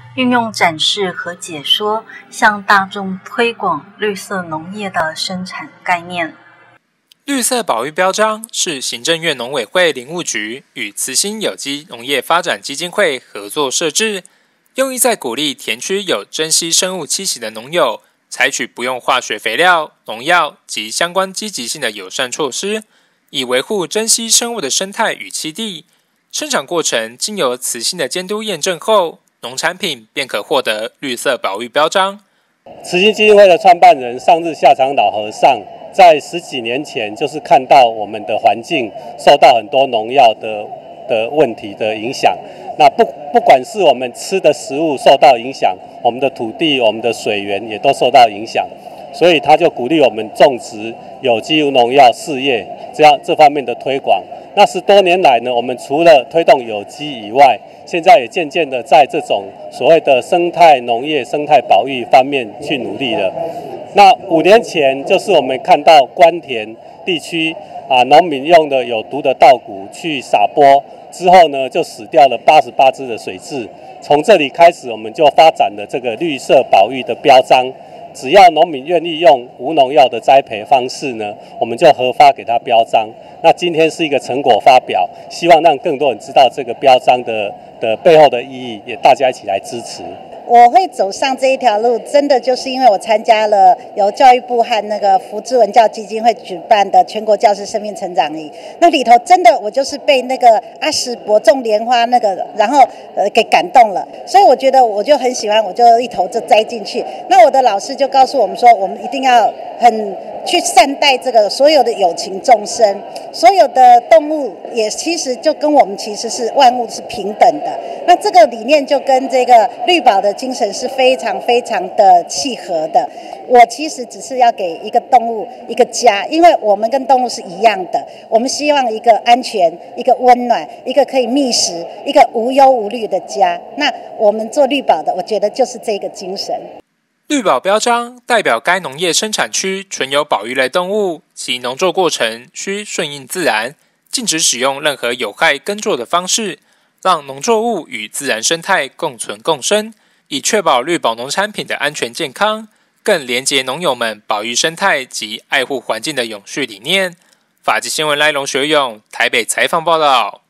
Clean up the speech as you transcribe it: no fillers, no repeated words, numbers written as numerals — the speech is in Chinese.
运用展示和解说，向大众推广绿色农业的生产概念。 绿色保育标章是行政院农委会林务局与慈心有机农业发展基金会合作设置，用意在鼓励田区有珍稀生物栖息的农友，采取不用化学肥料、农药及相关积极性的友善措施，以维护珍稀生物的生态与栖地。生产过程经由慈心的监督验证后，农产品便可获得绿色保育标章。 慈心基金会的创办人上日下场老和尚，在10几年前就是看到我们的环境受到很多农药的问题的影响，那不管是我们吃的食物受到影响，我们的土地、我们的水源也都受到影响，所以他就鼓励我们种植有机无农药事业，这方面的推广。那10多年来呢，我们除了推动有机以外，现在也渐渐的在这种所谓的生态农业、生态保育方面去努力了。那5年前，就是我们看到关田地区农民用的有毒的稻谷去撒播之后呢，就死掉了88只的水蛭。从这里开始，我们就发展了这个绿色保育的标章。只要农民愿意用无农药的栽培方式呢，我们就核发给他标章。那今天是一个成果发表，希望让更多人知道这个标章的背后的意义，也大家一起来支持。 我会走上这一条路，真的就是因为我参加了由教育部和那个福智文教基金会举办的全国教师生命成长营。那里头真的我就是被那个阿石伯种莲花那个，然后给感动了，所以我觉得我就很喜欢，我就一头就栽进去。那我的老师就告诉我们说，我们一定要很去善待这个所有的有情众生，所有的动物也其实就跟我们其实是万物是平等的。那这个理念就跟这个绿保的精神是非常非常的契合的。我其实只是要给一个动物一个家，因为我们跟动物是一样的，我们希望一个安全、一个温暖、一个可以觅食、一个无忧无虑的家。那我们做绿保的，我觉得就是这个精神。 绿保标章代表该农业生产区纯有保育类动物，其农作过程需顺应自然，禁止使用任何有害耕作的方式，让农作物与自然生态共存共生，以确保绿保农产品的安全健康，更连结农友们保育生态及爱护环境的永续理念。法纪新闻赖龙学勇台北采访报道。